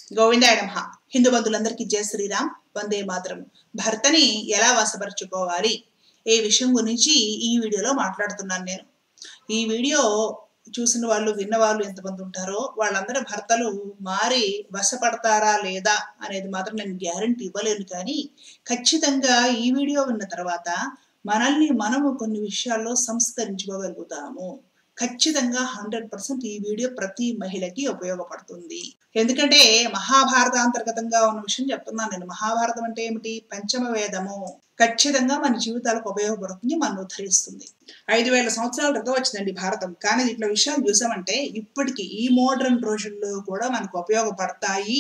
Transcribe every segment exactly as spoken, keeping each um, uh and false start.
గోవిందాయ నమః. హిందూ బంధువులందరికీ జై శ్రీరామ్. వందే మాతరం. భర్తని ఎలా వశపరుచుకోవాలి ఈ విషయం గురించి ఈ వీడియోలో మాట్లాడుతున్నాను నేను. ఈ వీడియో చూసిన వాళ్ళు విన్న వాళ్ళు ఎంతమంది ఉంటారో వాళ్ళందరూ భర్తలు మారి వశపడతారా లేదా అనేది మాత్రం నేను గ్యారంటీ ఇవ్వలేను. కానీ ఖచ్చితంగా ఈ వీడియో విన్న తర్వాత మనల్ని మనము కొన్ని విషయాల్లో సంస్కరించుకోగలుగుతాము. ఖచ్చితంగా హండ్రెడ్ పర్సెంట్ ఈ వీడియో ప్రతి మహిళకి ఉపయోగపడుతుంది. ఎందుకంటే మహాభారత అంతర్గతంగా ఉన్న విషయం చెప్తున్నాను నేను. మహాభారతం అంటే ఏమిటి? పంచమ వేదము. ఖచ్చితంగా మన జీవితాలకు ఉపయోగపడుతుంది, మన ఉద్ధరిస్తుంది. ఐదు వేల సంవత్సరాల క్రితం వచ్చిందండి భారతం. కానీ దీంట్లో విషయాలు చూసామంటే ఇప్పటికీ ఈ మోడర్న్ రోజుల్లో కూడా మనకు ఉపయోగపడతాయి.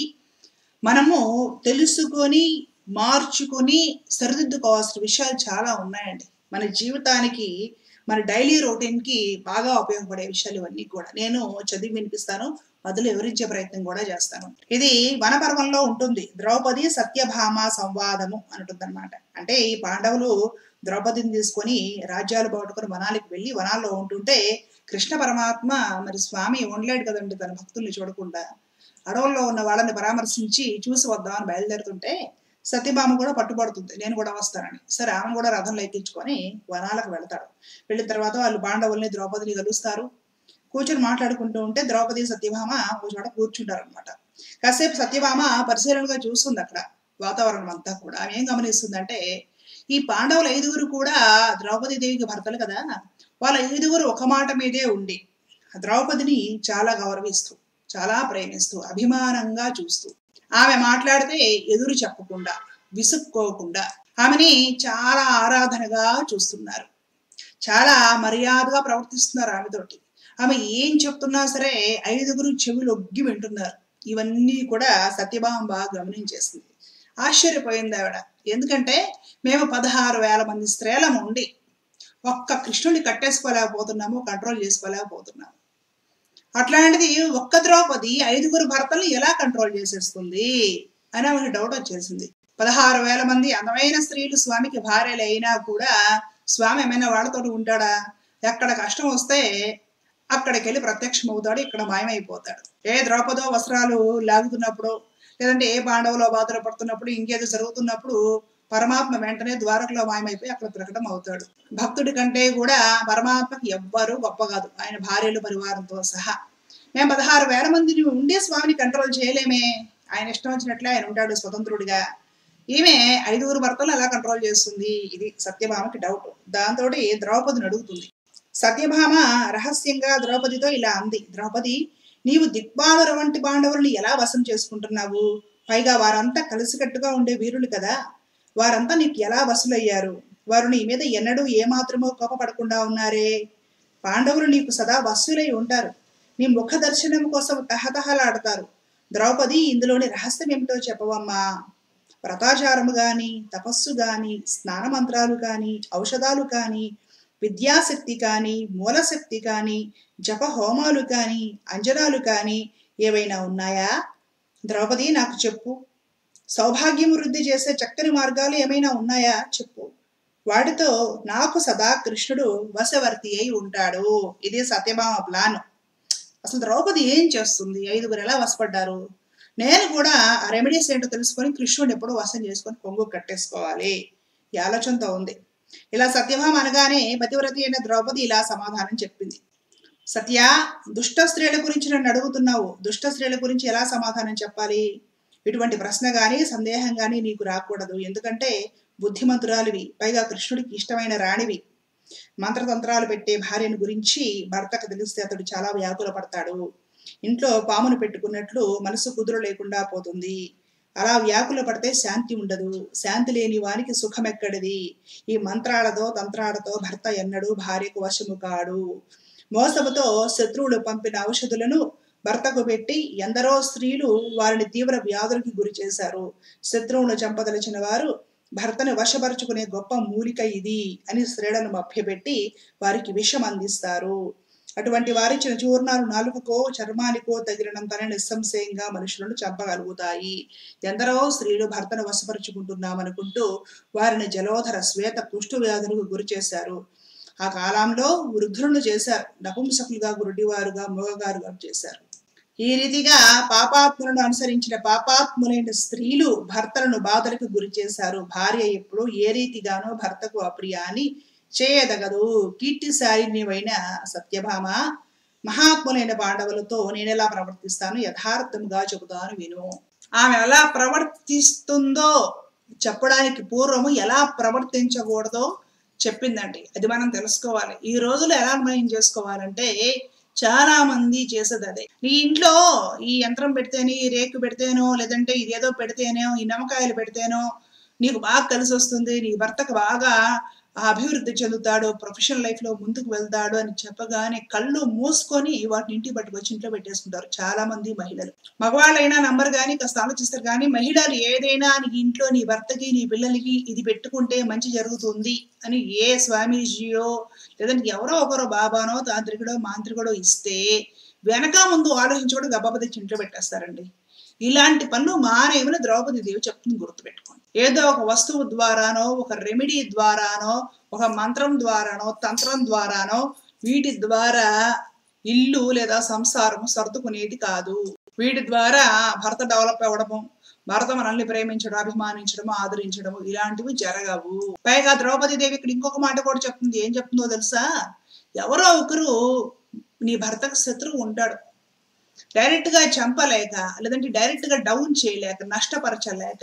మనము తెలుసుకొని మార్చుకొని సరిదిద్దుకోవాల్సిన విషయాలు చాలా ఉన్నాయండి. మన జీవితానికి, మన డైలీ రొటీన్కి బాగా ఉపయోగపడే విషయాలు ఇవన్నీ కూడా నేను చదివి వినిపిస్తాను, మొదలు వివరించే ప్రయత్నం కూడా చేస్తాను. ఇది వనపర్వంలో ఉంటుంది. ద్రౌపది సత్యభామ సంవాదము అంటుంది అనమాట. అంటే ఈ పాండవులు ద్రౌపదిని తీసుకొని రాజ్యాలు బాగుట్టుకొని వనాలకు వెళ్ళి వనాల్లో ఉంటుంటే కృష్ణ పరమాత్మ మరి స్వామి ఉండలేడు కదండి తన భక్తుల్ని చూడకుండా. అడవుల్లో ఉన్న వాళ్ళని పరామర్శించి చూసి వద్దామని బయలుదేరుతుంటే సత్యభామ కూడా పట్టుబడుతుంది, నేను కూడా వస్తానని. సరే, ఆమె కూడా రథంలో ఎక్కించుకొని వనాలకు వెళ్తాడు. వెళ్ళిన తర్వాత వాళ్ళు పాండవుల్ని ద్రౌపదిని కలుస్తారు. కూర్చొని మాట్లాడుకుంటూ ఉంటే ద్రౌపది సత్యభామ ఒక చోట కూర్చుంటారు అనమాట. కాసేపు సత్యభామ పరిశీలనగా చూస్తుంది అక్కడ వాతావరణం అంతా కూడా. ఆమె ఏం గమనిస్తుందంటే ఈ పాండవుల ఐదుగురు కూడా ద్రౌపది దేవికి భర్తలు కదా, వాళ్ళ ఐదుగురు ఒక మాట మీదే ఉండి ద్రౌపదిని చాలా గౌరవిస్తూ, చాలా ప్రేమిస్తూ, అభిమానంగా చూస్తూ, ఆమె మాట్లాడితే ఎదురు చెప్పకుండా, విసుక్కోకుండా ఆమెని చాలా ఆరాధనగా చూస్తున్నారు. చాలా మర్యాదగా ప్రవర్తిస్తున్నారు ఆమెతోటి. ఆమె ఏం చెప్తున్నా సరే ఐదుగురు చెవులు ఒగ్గి వింటున్నారు. ఇవన్నీ కూడా సత్యభామ బాగా గమనించేసింది. ఆశ్చర్యపోయింది ఆవిడ. ఎందుకంటే మేము పదహారు వేల మంది స్త్రీలము ఉండి ఒక్క కృష్ణుడిని కట్టేసుకోలేకపోతున్నాము, కంట్రోల్ చేసుకోలేకపోతున్నాము. అట్లాంటిది ఒక్క ద్రౌపది ఐదుగురు భర్తలు ఎలా కంట్రోల్ చేసేస్తుంది అని ఆమెకు డౌట్ వచ్చేసింది. పదహారు వేల మంది అందమైన స్త్రీలు స్వామికి భార్యలు అయినా కూడా స్వామి ఏమైనా వాళ్ళతో ఉంటాడా? ఎక్కడ కష్టం వస్తే అక్కడికి వెళ్ళి ప్రత్యక్షం అవుతాడు, ఇక్కడ మాయమైపోతాడు. ఏ ద్రౌపదో వస్త్రాలు లాగుతున్నప్పుడు, లేదంటే ఏ పాండవులో బాధలు పడుతున్నప్పుడు, ఇంకేదో జరుగుతున్నప్పుడు పరమాత్మ వెంటనే ద్వారకలో మాయమైపోయి అక్కడ ప్రకటన అవుతాడు. భక్తుడి కంటే కూడా పరమాత్మకి ఎవ్వరూ గొప్ప కాదు, ఆయన భార్యలు పరివారంతో సహా. మేము పదహారు వేల మందిని ఉండే స్వామిని కంట్రోల్ చేయలేమే, ఆయన ఇష్టం వచ్చినట్లే ఆయన ఉంటాడు స్వతంత్రుడిగా. ఈమె ఐదుగురు భర్తలు ఎలా కంట్రోల్ చేస్తుంది? ఇది సత్యభామకి డౌట్. దాంతో ద్రౌపదిని అడుగుతుంది. సత్యభామ రహస్యంగా ద్రౌపదితో ఇలా అంది. ద్రౌపది, నీవు దిక్పాలుర వంటి పాండవుల్ని ఎలా వశం చేసుకుంటున్నావు? పైగా వారంతా కలిసికట్టుగా ఉండే వీరులు కదా, వారంతా నీకు ఎలా వసులయ్యారు? వారు నీ మీద ఎన్నడూ ఏమాత్రమో కోపపడకుండా ఉన్నారే. పాండవులు నీకు సదా వసులై ఉంటారు, నీ ముఖ దర్శనం కోసం తహతహలాడతారు. ద్రౌపది, ఇందులోని రహస్యం ఏమిటో చెప్పవమ్మా. వ్రతాచారము గాని, తపస్సు గాని, స్నాన మంత్రాలు కాని, ఔషధాలు కాని, విద్యాశక్తి కాని, మూలశక్తి కాని, జప హోమాలు కాని, అంజనాలు కాని ఏవైనా ఉన్నాయా? ద్రౌపది, నాకు చెప్పు. సౌభాగ్యం వృద్ధి చేసే చక్కని మార్గాలు ఏమైనా ఉన్నాయా? చెప్పు. వాటితో నాకు సదా కృష్ణుడు వశవర్తి అయి ఉంటాడు. ఇది సత్యభామ ప్లాన్. అసలు ద్రౌపది ఏం చేస్తుంది? ఐదుగురు ఎలా వశపడ్డారు? నేను కూడా ఆ రెమెడీస్ ఏంటో తెలుసుకొని కృష్ణుడిని ఎప్పుడో వశం చేసుకొని కొంగు కట్టేసుకోవాలి ఈ ఆలోచనతో ఉంది. ఇలా సత్యభామ అనగానే పతివ్రతి అయిన ద్రౌపది ఇలా సమాధానం చెప్పింది. సత్య, దుష్ట స్త్రీల గురించి నన్ను అడుగుతున్నావు. దుష్ట స్త్రీల గురించి ఎలా సమాధానం చెప్పాలి? ఇటువంటి ప్రశ్న గాని సందేహం గాని నీకు రాకూడదు. ఎందుకంటే బుద్ధిమంతురాలివి, పైగా కృష్ణుడికి ఇష్టమైన రాణివి. మంత్రతంత్రాలు పెట్టే భార్యను గురించి భర్తకు తెలిస్తే అతడు చాలా వ్యాకుల పడతాడు. ఇంట్లో పామును పెట్టుకున్నట్లు మనసు కుదురు లేకుండా పోతుంది. అలా వ్యాకుల పడితే శాంతి ఉండదు. శాంతి లేని వానికి సుఖం ఎక్కడిది? ఈ మంత్రాలతో తంత్రాలతో భర్త ఎన్నడూ భార్యకు వశము కాడు. మోసముతో శత్రువులు పంపిన ఔషధులను భర్తకు పెట్టి ఎందరో స్త్రీలు వారిని తీవ్ర వ్యాధులకి గురి చేశారు. శత్రువును చంపదలిచిన వారు భర్తను వశపరుచుకునే గొప్ప మూలిక ఇది అని స్త్రీలను మభ్యపెట్టి వారికి విషం అందిస్తారు. అటువంటి వారిచ్చిన చూర్ణాలు నాలుకకో చర్మానికో తగిలినంతనే నిస్సంశయంగా మనుషులను చంపగలుగుతాయి. ఎందరో స్త్రీలు భర్తను వశపరుచుకుంటున్నామనుకుంటూ వారిని జలోధర శ్వేత కుష్టు వ్యాధులకు గురి చేశారు. ఆ కాలంలో వృద్ధులను చేశారు, నపుంసకులుగా, గురుడివారుగా, మోగగారుగా చేశారు. ఈ రీతిగా పాపాత్ములను అనుసరించిన పాపాత్ములైన స్త్రీలు భర్తలను బాధలకు గురి చేశారు. భార్య ఎప్పుడు ఏ రీతిగానో భర్తకు అప్రియ అని చేయదగదు. కీర్తిశాలి నీవైన సత్యభామ, మహాత్ములైన పాండవులతో నేనెలా ప్రవర్తిస్తాను యథార్థంగా చెబుతాను విను. ఆమె ఎలా ప్రవర్తిస్తుందో చెప్పడానికి పూర్వము ఎలా ప్రవర్తించకూడదో చెప్పిందండి. అది మనం తెలుసుకోవాలి. ఈ రోజులు ఎలా అన్వయం చేసుకోవాలంటే చాలా మంది చేసేది అదే. నీ ఇంట్లో ఈ యంత్రం పెడితేనే, ఈ రేకు పెడితేనో, లేదంటే ఇదేదో పెడితేనో, ఈ నిమ్మకాయలు పెడితేనో నీకు బాగా కలిసి వస్తుంది, నీ భర్తకు బాగా అభివృద్ధి చెందుతాడు, ప్రొఫెషనల్ లైఫ్ లో ముందుకు వెళ్తాడు అని చెప్పగానే కళ్ళు మూసుకొని వాటిని ఇంటికి పట్టుకొచ్చి ఇంట్లో పెట్టేసుకుంటారు చాలా మంది మహిళలు. మగవాళ్ళైనా నంబర్ కానీ కాస్త ఆలోచిస్తారు, కానీ మహిళలు ఏదైనా నీ ఇంట్లో నీ భర్తకి నీ పిల్లలకి ఇది పెట్టుకుంటే మంచి జరుగుతుంది అని ఏ స్వామీజీయో లేదంటే ఎవరో ఒకరో బాబానో తాంత్రికుడో మాంత్రికుడో ఇస్తే వెనక ముందు ఆలోచించుకోవడం గబ్బప తెచ్చి ఇంట్లో పెట్టేస్తారండి. ఇలాంటి పనులు మానేమని ద్రౌపది దేవి చెప్తుంది, గుర్తుపెట్టుకోండి. ఏదో ఒక వస్తువు ద్వారానో, ఒక రెమెడీ ద్వారానో, ఒక మంత్రం ద్వారానో, తంత్రం ద్వారానో వీటి ద్వారా ఇల్లు లేదా సంసారము సర్దుకునేది కాదు. వీటి ద్వారా భర్త డెవలప్ అవ్వడము, భర్త మనల్ని ప్రేమించడం, అభిమానించడము, ఆదరించడము ఇలాంటివి జరగవు. పైగా ద్రౌపది దేవి ఇక్కడ ఇంకొక మాట కూడా చెప్తుంది. ఏం చెప్తుందో తెలుసా? ఎవరో ఒకరు నీ భర్తకు శత్రువు ఉంటాడు, డైరెక్ట్ గా చంపలేక లేదంటే డైరెక్ట్ గా డౌన్ చేయలేక నష్టపరచలేక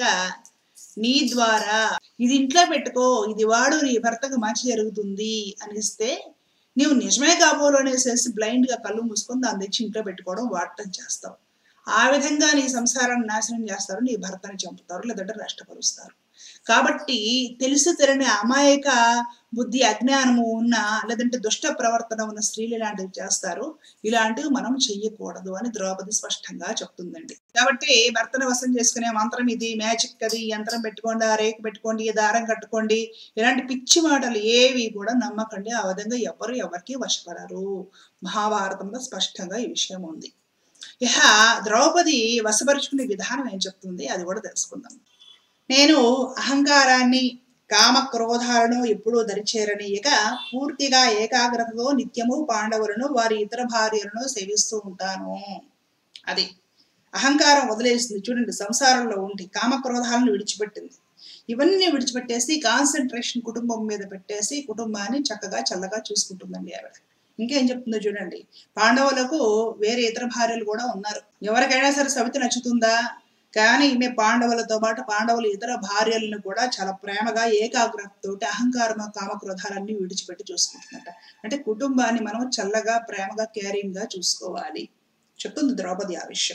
నీ ద్వారా ఇది ఇంట్లో పెట్టుకో, ఇది వాడు, నీ భర్తకు మంచి జరుగుతుంది అనిస్తే నీవు నిజమే కాబోలు అనేసేసి బ్లైండ్ గా కళ్ళు మూసుకొని దాన్ని తెచ్చి ఇంట్లో పెట్టుకోవడం వాడటం చేస్తావు. ఆ విధంగా నీ సంసారాన్ని నాశనం చేస్తారు, నీ భర్తని చంపుతారు, లేదంటే నష్టపరుస్తారు. కాబట్టి తెలిసి తెలియని అమాయక బుద్ధి అజ్ఞానము ఉన్న లేదంటే దుష్ట ప్రవర్తన ఉన్న స్త్రీలు ఇలాంటివి చేస్తారు. ఇలాంటివి మనం చెయ్యకూడదు అని ద్రౌపది స్పష్టంగా చెప్తుందండి. కాబట్టి భర్తను వశం చేసుకునే మంత్రం ఇది, మ్యాజిక్ అది, యంత్రం పెట్టుకోండి, ఆ రేకు పెట్టుకోండి, దారం కట్టుకోండి, ఇలాంటి పిచ్చి మాటలు ఏవి కూడా నమ్మకండి. ఆ విధంగా ఎవరు ఎవరికి వశపడరు. మహాభారతంలో స్పష్టంగా ఈ విషయం ఉంది. ఇహ ద్రౌపది వశపరుచుకునే విధానం ఏం చెప్తుంది అది కూడా తెలుసుకుందాం. నేను అహంకారాన్ని, కామ క్రోధాలను ఎప్పుడూ దరిచేరనీయక పూర్తిగా ఏకాగ్రతతో నిత్యము పాండవులను వారి ఇతర భార్యలను సేవిస్తూ ఉంటాను. అది అహంకారం వదిలేసింది చూడండి, సంసారంలో ఉండి కామక్రోధాలను విడిచిపెట్టింది. ఇవన్నీ విడిచిపెట్టేసి కాన్సన్ట్రేషన్ కుటుంబం మీద పెట్టేసి కుటుంబాన్ని చక్కగా చల్లగా చూసుకుంటుందండి ఆవిడ. ఇంకేం చెప్తుందో చూడండి. పాండవులకు వేరే ఇతర భార్యలు కూడా ఉన్నారు. ఎవరికైనా సరే సవితి నచ్చుతుందా? కానీ ఈమె పాండవులతో పాటు పాండవుల ఇతర భార్యలను కూడా చాలా ప్రేమగా ఏకాగ్రతతోటి అహంకారం కామక్రోధాలన్నీ విడిచిపెట్టి చూసుకుంటుందట. అంటే కుటుంబాన్ని మనం చల్లగా ప్రేమగా కేరింగ్ గా చూసుకోవాలి చెప్తుంది ద్రౌపది ఆ విషయం.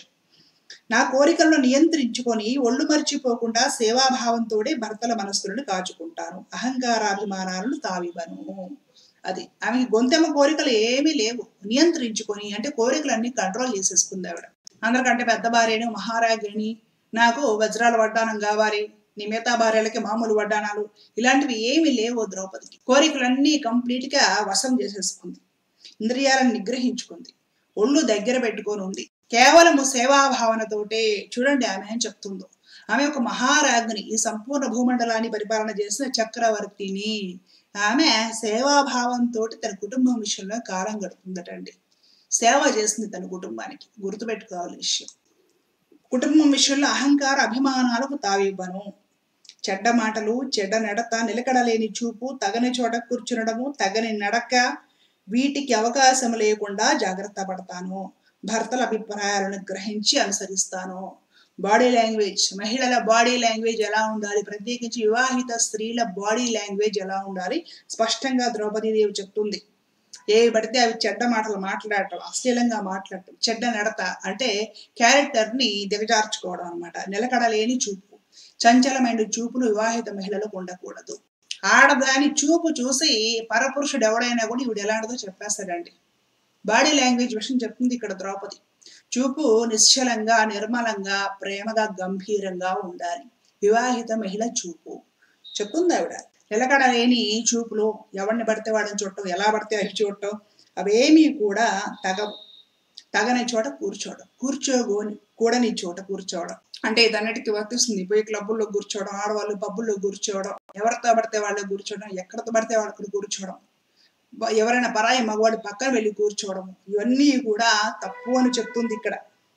నా కోరికలను నియంత్రించుకొని ఒళ్ళు మర్చిపోకుండా సేవాభావంతో భర్తల మనస్సులను కాచుకుంటాను, అహంకారాభిమానాలను తావివ్వను. అది ఆమెకి గొంతెమ్మ కోరికలు ఏమీ లేవు, నియంత్రించుకొని అంటే కోరికలన్నీ కంట్రోల్ చేసేసుకుంది ఆవిడ. అందరికంటే పెద్ద భార్యను, మహారాజుని, నాకు వజ్రాల వడ్డానం కావాలి, నీ మిగతా భార్యలకి మామూలు వడ్డానాలు, ఇలాంటివి ఏమీ లేవు ద్రౌపదికి. కోరికలన్నీ కంప్లీట్ గా వశం చేసేసుకుంది, ఇంద్రియాలను నిగ్రహించుకుంది, ఒళ్ళు దగ్గర పెట్టుకొని ఉంది, కేవలము సేవాభావనతోటే. చూడండి ఆమె ఏం చెప్తుందో. ఆమె ఒక మహారాజ్ఞి, ఈ సంపూర్ణ భూమండలాన్ని పరిపాలన చేసిన చక్రవర్తిని. ఆమె సేవాభావంతో తన కుటుంబం విషయంలో కాలం గడుపుతుందటండి. సేవ చేసింది తన కుటుంబానికి, గుర్తుపెట్టుకోవాలి విషయం. కుటుంబం విషయంలో అహంకార అభిమానాలకు తావివ్వను. చెడ్డ మాటలు, చెడ్డ నడత, నిలకడలేని చూపు, తగని చోట కూర్చునడము, తగని నడక, వీటికి అవకాశం లేకుండా జాగ్రత్త పడతాను. భర్తల అభిప్రాయాలను గ్రహించి అనుసరిస్తాను. బాడీ లాంగ్వేజ్, మహిళల బాడీ లాంగ్వేజ్ ఎలా ఉండాలి, ప్రత్యేకించి వివాహిత స్త్రీల బాడీ లాంగ్వేజ్ ఎలా ఉండాలి స్పష్టంగా ద్రౌపదీదేవి చెప్తుంది. ఏ పడితే అవి చెడ్డ మాటలు మాట్లాడటం, అశ్లీలంగా మాట్లాడటం, చెడ్డ నడత అంటే క్యారెక్టర్ ని దిగజార్చుకోవడం అనమాట. నిలకడలేని చూపు, చంచలమైన చూపును వివాహిత మహిళలకు ఉండకూడదు. ఆడదాని చూపు చూసి పరపురుషుడు ఎవడైనా కూడా ఇవిడు ఎలాంటిదో చెప్పేస్తాడండి. బాడీ లాంగ్వేజ్ విషయం చెప్తుంది ఇక్కడ ద్రౌపది. చూపు నిశ్చలంగా, నిర్మలంగా, ప్రేమగా, గంభీరంగా ఉండాలి వివాహిత మహిళ చూపు చెప్తుంది ఆవిడ. నిలకడలేని చూపులు, ఎవరిని పడితే వాడిని చూడటం, ఎలా పడితే అవి చూడటం, అవేమీ కూడా తగవు. తగని చోట కూర్చోవడం, కూర్చోగోని కూడని చోట కూర్చోవడం అంటే ఇదన్నిటికీ వర్తిస్తుంది. పోయి క్లబ్బుల్లో కూర్చోవడం, ఆడవాళ్ళు పబ్బుల్లో కూర్చోవడం, ఎవరితో పడితే వాళ్ళు కూర్చోవడం, ఎక్కడితో పడితే వాళ్ళకి కూర్చోవడం, ఎవరైనా పరాయి మగవాడి పక్కన వెళ్ళి కూర్చోవడం, ఇవన్నీ కూడా తప్పు అని చెప్తుంది ఇక్కడ.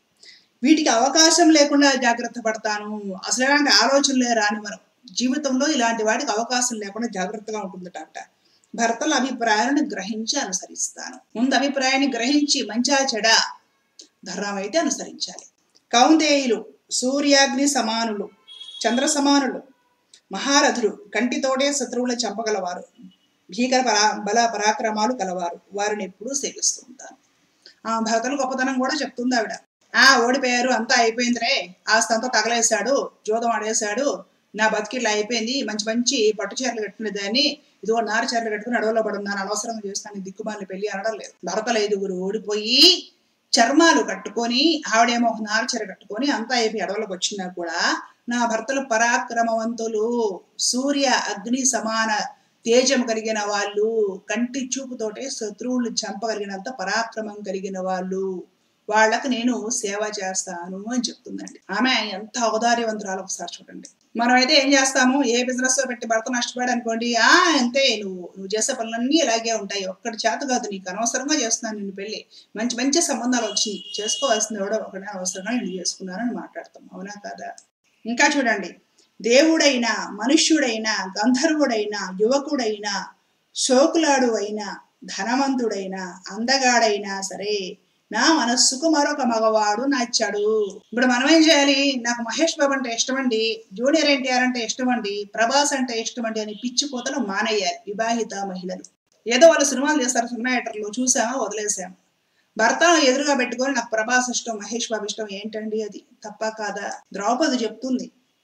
వీటికి అవకాశం లేకుండా జాగ్రత్త పడతాను. అసలు ఎలాంటి ఆలోచనలే రానివ్వను. జీవితంలో ఇలాంటి వాటికి అవకాశం లేకుండా జాగ్రత్తగా ఉంటుందట. భర్తల అభిప్రాయాలను గ్రహించి అనుసరిస్తాను. ముందు అభిప్రాయాన్ని గ్రహించి మంచా చెడా ధర్మం అయితే అనుసరించాలి. కౌంతేయులు సూర్యాగ్ని సమానులు, చంద్ర సమానులు, మహారథులు, కంటితోటే శత్రువులను చంపగలవారు, భీకర పరా బల పరాక్రమాలు కలవారు, వారిని ఎప్పుడూ సేవిస్తూ ఉంటాను. ఆ భర్తల గొప్పతనం కూడా చెప్తుంది ఆవిడ. ఆ ఓడిపోయారు, అంతా అయిపోయిందిరే, ఆస్తి అంతా తగలేశాడు, జోదం ఆడేశాడు, నా బతికిట్లా అయిపోయింది, మంచి మంచి పట్టు చీరలు కట్టుకునే దాన్ని ఇదిగో నారు చీరలు కట్టుకుని అడవులో పడున్నాను, అనవసరంగా చేస్తాను దిక్కుమాలిన పెళ్లి అనడం లేదు. భర్తలు ఐదుగురు ఓడిపోయి చర్మాలు కట్టుకొని ఆవిడేమో ఒక నారు చీర కట్టుకొని అంతా అయిపోయి అడవులకు వచ్చినా కూడా నా భర్తలు పరాక్రమవంతులు, సూర్య అగ్ని సమాన తేజం కలిగిన వాళ్ళు, కంటి చూపుతోటే శత్రువులు చంపగలిగినంత పరాక్రమం కలిగిన వాళ్ళు, వాళ్ళకి నేను సేవ చేస్తాను అని చెప్తుందండి. ఆమె ఎంత ఔదార్యవంతురాలు ఒకసారి చూడండి. మనం అయితే ఏం చేస్తాము, ఏ బిజినెస్ లో పెట్టి భర్త నష్టపోయాడు అనుకోండి, ఆ అంతే, నువ్వు నువ్వు చేసే పనులన్నీ ఇలాగే ఉంటాయి, ఒక్కటి చేత కాదు, నీకు అనవసరంగా చేస్తున్నాను నిన్ను పెళ్లి, మంచి మంచి సంబంధాలు వచ్చి చేసుకోవాల్సింది ఎవడో ఒకటే అవసరంగా నేను చేసుకున్నానని మాట్లాడతాం. అవునా కాదా? ఇంకా చూడండి, దేవుడైనా మనుష్యుడైనా గంధర్వుడైనా యువకుడైనా శోకులాడు అయినా ధనవంతుడైనా అందగాడైనా సరే నా మనస్సుకు మరొక మగవాడు నచ్చాడు. ఇప్పుడు మనం ఏం చేయాలి, నాకు మహేష్ బాబు అంటే ఇష్టమండి, జూనియర్ ఎన్టీఆర్ అంటే ఇష్టమండి, ప్రభాస్ అంటే ఇష్టమండి అని పిచ్చి కోతలు మానేయాలి వివాహిత మహిళలు. ఏదో వాళ్ళు సినిమాలు చేస్తారు, సినిమా థియేటర్లో చూసామా వదిలేసాము. భర్త ఎదురుగా పెట్టుకొని నాకు ప్రభాస్ ఇష్టం మహేష్ బాబు ఇష్టం ఏంటండి, అది తప్ప కాదా? ద్రౌపది చెప్తుంది,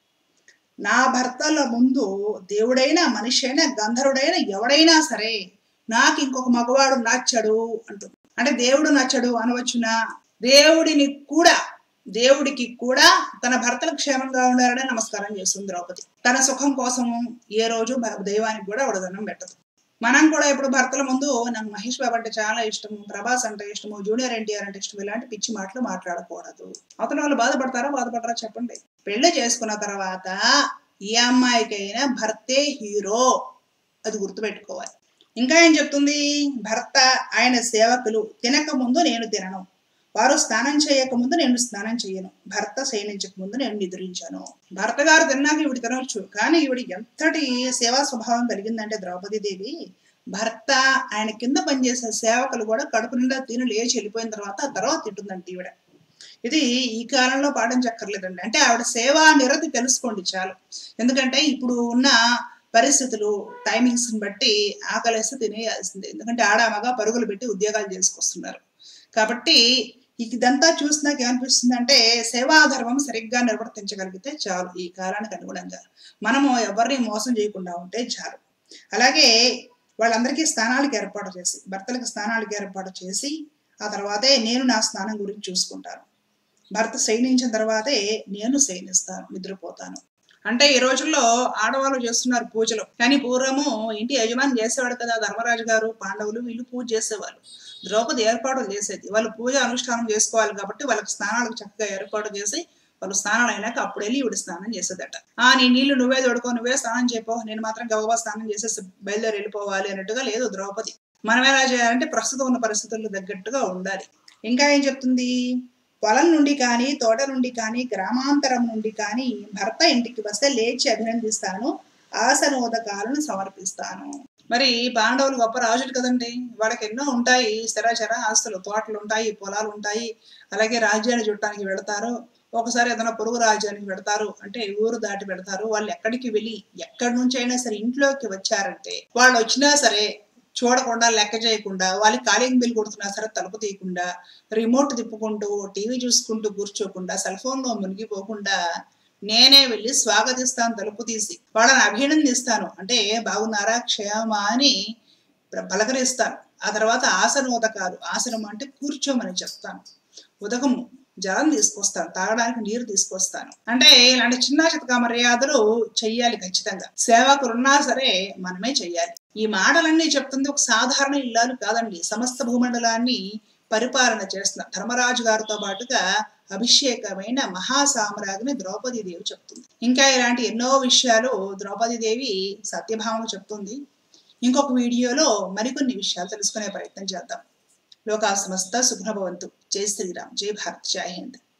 నా భర్తల ముందు దేవుడైనా మనిషి అయినా గంధర్వుడైనా ఎవడైనా సరే నాకు ఇంకొక మగవాడు నచ్చడు అంటుంది. అంటే దేవుడు నచ్చడు అనవచ్చునా? దేవుడిని కూడా దేవుడికి కూడా తన భర్తలు క్షేమంగా ఉండాలనే నమస్కారం చేస్తుంది ద్రౌపది. తన సుఖం కోసం ఏ రోజు దైవానికి కూడా వడదన్నం పెట్టదు. మనం కూడా ఇప్పుడు భర్తల ముందు నాకు మహేష్ బాబు అంటే చాలా ఇష్టము, ప్రభాస్ అంటే ఇష్టము, జూనియర్ ఎన్టీఆర్ అంటే ఇష్టం, ఇలాంటి పిచ్చి మాటలు మాట్లాడకూడదు. అవతల వాళ్ళు బాధపడతారా బాధపడరా చెప్పండి. పెళ్లి చేసుకున్న తర్వాత ఈ అమ్మాయికైనా భర్తే హీరో, అది గుర్తుపెట్టుకోవాలి. ఇంకా ఏం చెప్తుంది, భర్త ఆయన సేవకులు తినక ముందు నేను తినను, వారు స్నానం చేయక ముందు నేను స్నానం చేయను, భర్త శయనించక ముందు నేను నిద్రించాను. భర్త గారు తిన్నాక ఈవిడ తినవచ్చు, కానీ ఈవిడ ఎంతటి సేవా స్వభావం కలిగిందంటే ద్రౌపది దేవి, భర్త ఆయన కింద పనిచేసే సేవకులు కూడా కడుపు నిండా తిని లేచి వెళ్ళిపోయిన తర్వాత ఆ తర్వాత తింటుందంటే ఈవిడ. ఇది ఈ కాలంలో పాటించక్కర్లేదండి. అంటే ఆవిడ సేవా నిరతి తెలుసుకోండి చాలు. ఎందుకంటే ఇప్పుడు ఉన్న పరిస్థితులు టైమింగ్స్ బట్టి ఆకలేస్తే తినేయాల్సిందే. ఎందుకంటే ఆడామగా పరుగులు పెట్టి ఉద్యోగాలు చేసుకొస్తున్నారు కాబట్టి ఇదంతా చూసినాక ఏమనిపిస్తుంది అంటే సేవాధర్మం సరిగ్గా నిర్వర్తించగలిగితే చాలు. ఈ కాలానికి అనుగుణంగా మనము ఎవరిని మోసం చేయకుండా ఉంటే చాలు. అలాగే వాళ్ళందరికీ స్నానాలకు ఏర్పాటు చేసి, భర్తలకు స్నానాలకు ఏర్పాటు చేసి ఆ తర్వాతే నేను నా స్నానం గురించి చూసుకుంటాను. భర్త శయనించిన తర్వాతే నేను శయనిస్తాను, నిద్రపోతాను. అంటే ఈ రోజుల్లో ఆడవాళ్ళు చేస్తున్నారు పూజలు, కానీ పూర్వము ఇంటి యజమాని చేసేవాడు కదా ధర్మరాజు గారు, పాండవులు వీళ్ళు పూజ చేసేవాళ్ళు. ద్రౌపది ఏర్పాట్లు చేసేది, వాళ్ళు పూజ అనుష్ఠానం చేసుకోవాలి కాబట్టి వాళ్ళకి స్నానాలకు చక్కగా ఏర్పాటు చేసి వాళ్ళు స్నానాలు అయినాక అప్పుడు వెళ్ళి ఇవిడ స్నానం చేసేదట. ఆ నీ నీళ్లు నువ్వే తోడుకో, నువ్వే స్నానం చేయపో, నేను మాత్రం గబగబా స్నానం చేసేసి బయలుదేరి వెళ్ళిపోవాలి అన్నట్టుగా లేదు ద్రౌపది. మనం ఎలా చేయాలంటే ప్రస్తుతం ఉన్న పరిస్థితులకు తగ్గట్టుగా ఉండాలి. ఇంకా ఏం చెప్తుంది, పొలం నుండి కానీ తోట నుండి కానీ గ్రామాంతరం నుండి కానీ భర్త ఇంటికి వస్తే లేచి అభినందిస్తాను, ఆసనోదకాలను సమర్పిస్తాను. మరి పాండవులు గొప్ప రాజులు కదండి, వాళ్ళకి ఎన్నో ఉంటాయి, స్థిరచర ఆస్తులు, తోటలు ఉంటాయి, పొలాలు ఉంటాయి, అలాగే రాజ్యాన్ని చుట్టానికి వెళతారు, ఒకసారి ఏదైనా పొరుగు రాజ్యానికి పెడతారు అంటే ఊరు దాటి పెడతారు. వాళ్ళు ఎక్కడికి వెళ్ళి ఎక్కడి నుంచి అయినా సరే ఇంట్లోకి వచ్చారంటే వాళ్ళు వచ్చినా సరే చూడకుండా లెక్క చేయకుండా, వాళ్ళకి కాలింగ్ బిల్ కొడుతున్నా సరే తలుపు తీయకుండా, రిమోట్ తిప్పుకుంటూ టీవీ చూసుకుంటూ కూర్చోకుండా, సెల్ ఫోన్ లో మునిగిపోకుండా నేనే వెళ్ళి స్వాగతిస్తాను తలుపు తీసి, వాళ్ళని అభినందిస్తాను, అంటే బాగున్నారా క్షేమా అని పలకరిస్తాను. ఆ తర్వాత ఆసన ఉదకాలు, ఆసనం అంటే కూర్చోమని చెప్తాను, ఉదకము జలం తీసుకొస్తాను, తాగడానికి నీరు తీసుకొస్తాను. అంటే ఇలాంటి చిన్న చితక మర్యాదలు చెయ్యాలి ఖచ్చితంగా. సేవకులున్నా సరే మనమే చెయ్యాలి. ఈ మాటలన్నీ చెప్తుంది ఒక సాధారణ ఇల్లాలు కాదండి, సమస్త భూమండలాన్ని పరిపాలన చేస్తున్న ధర్మరాజు గారితో పాటుగా అభిషేకమైన మహాసామ్రాజ్ఞి ద్రౌపది దేవి చెప్తుంది. ఇంకా ఇలాంటి ఎన్నో విషయాలు ద్రౌపది దేవి సత్యభామకు చెప్తుంది. ఇంకొక వీడియోలో మరికొన్ని విషయాలు తెలుసుకునే ప్రయత్నం చేద్దాం. లోకా సమస్త సుఖభవంతు. జై శ్రీరామ్, జై భారత్, జై హింద్.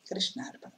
కృష్ణార్పణ.